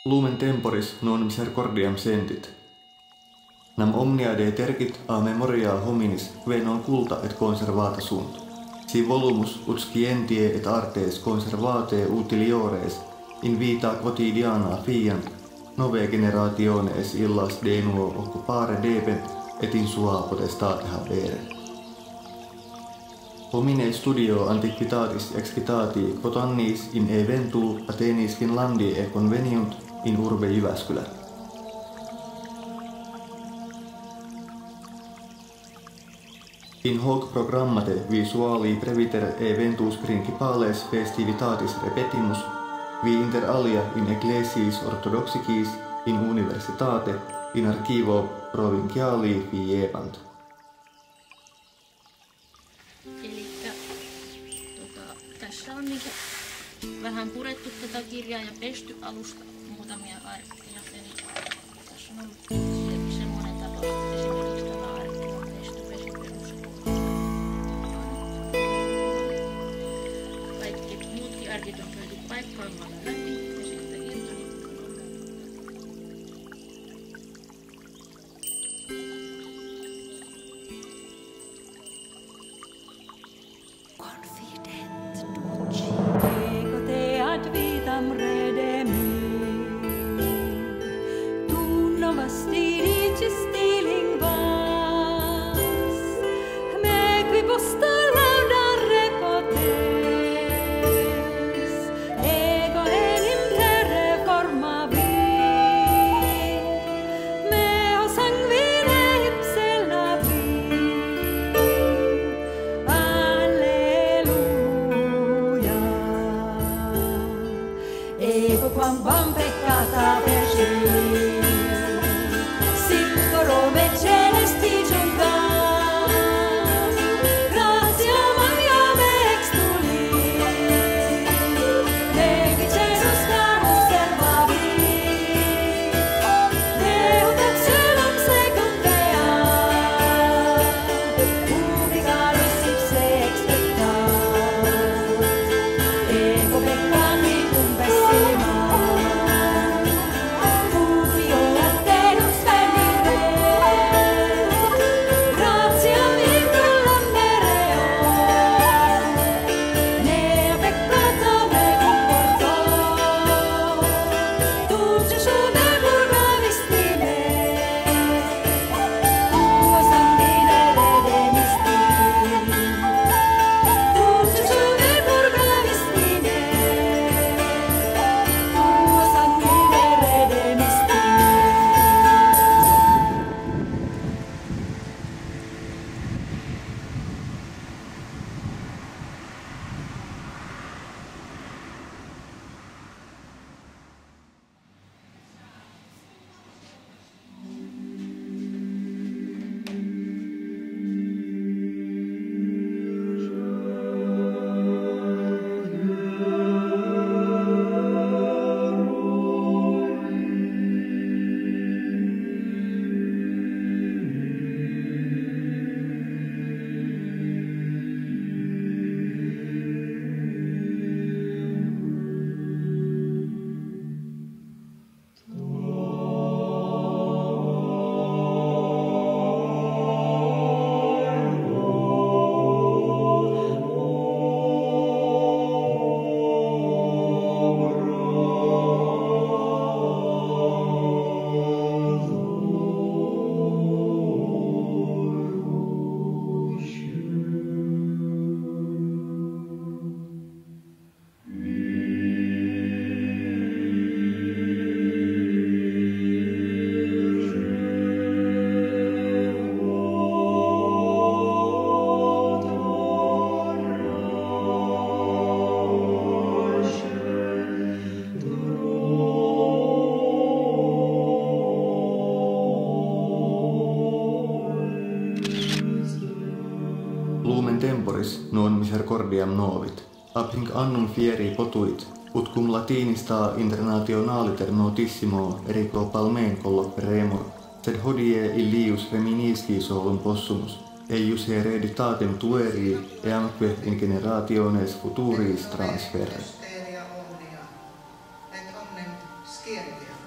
Lumen temporis non misericordiam sentit. Nam omnia de tergit a memoria hominis que non culta et conservata sunt. Si volumus ut scientie et artes conservate utiliores in vita quotidiana fiant, nove generationes illas de nuo occupare debent et in sua potestate habere. Homine studio antiquitatis excitati quod annis in eventu Athenis Finlandiae conveniunt in urbe Jyväskylä. In hoc programmate visuali previter eventus principales festivitatis repetimus, vi inter alia in ecclesiis orthodoxicis in universitate in archivo provinciali vievant. Tässä on vähän purettu tätä kirjaa ja pesty alusta muutamia arkkeja. Eli tässä on ollut semmoinen tapa, esimerkiksi tämä arkki on pesty vesiperusteella. Kaikki muutkin arkit on käyty paikkaamalla läpi ja sitten irtonikkuna on Lumen temporis non misericordiam novit, ab hinc annum fieri potuit, ut cum latinista internationaliter notissimo erico palmen colloqueremur, sed hodie illius feminisci solum possumus, eius hereditatem tueri eamque in generationes futuris transferre. Et omnia, et omnem scientia.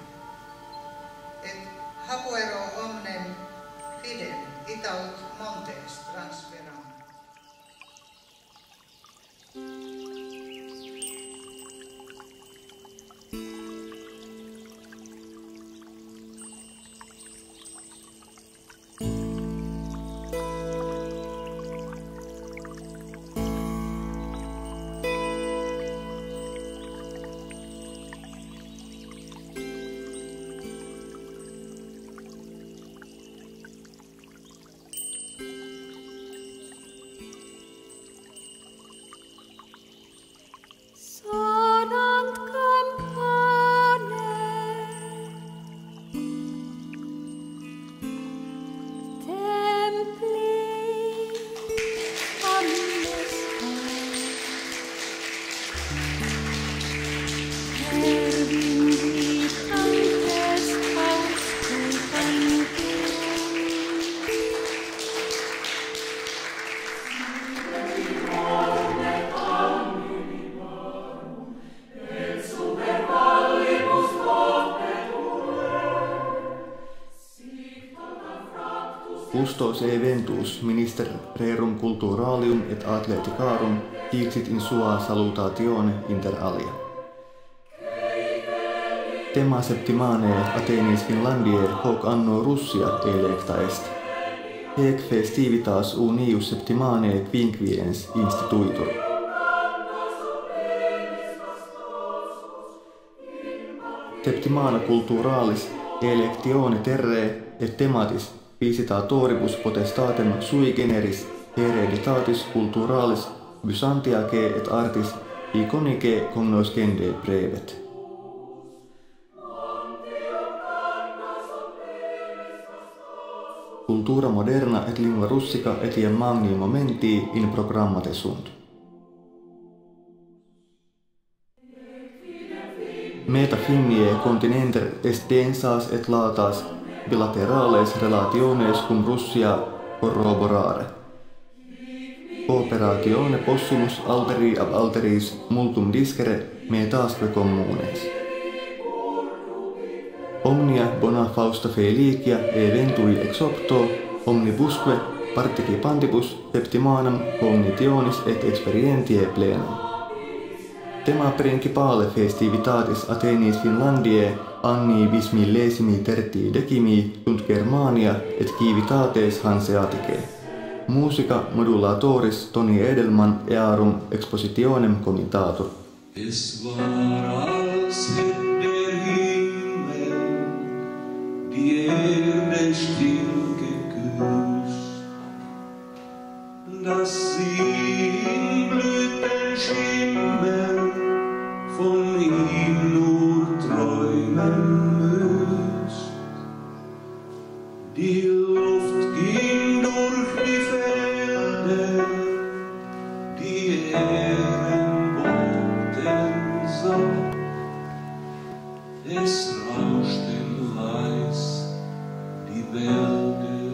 Custos eventus minister rerum culturalium et athleticarum dixit in sua salutatione inter alia. Thema septimanae Athenis Finlandiae hoc anno Russia electa est. Hec festivitas unius septimanae quinquiens instituitur. Septimana culturalis electione terrae et thematis visitatoribus potestatem sui generis hereditatis culturalis Byzantiae et artis iconicae cognoscende brevet. Cultura moderna et lingua russica etiam magni momenti in programmate sunt. Meta finnie continenter est densas et latas bilaterales relationes cum Russia corroborare. Cooperatione possumus alteri ab alteris multum discere metasque communes. Omnia bona fausta felicia eventui ex opto omnibusque participantibus septimanam cognitionis et experientiae plenum. Thema principale festivitatis Athenis Finlandiae anni bismillesimi tertii decimi sunt Germania et civitates Hanseaticae. Musica modulatoris Toni Edelman earum expositionem comitatur. Die Erde still geküsst, dass sie in Blüten schwimmen, von ihm nur träumen müsst. Die Luft ging durch die Felder, die Ährenboten sah, es rauschten leis die Wälder,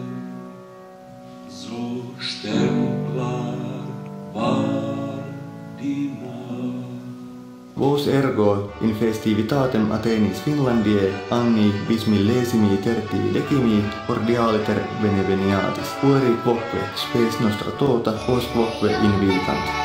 so sternklar war die Nacht. Vos ergo in festivitatem Athenis Finlandiae anni bismillesimi tertii decimi cordialiter beneveniatis. Pueri quoque spes nostra tota, os quoque invitant.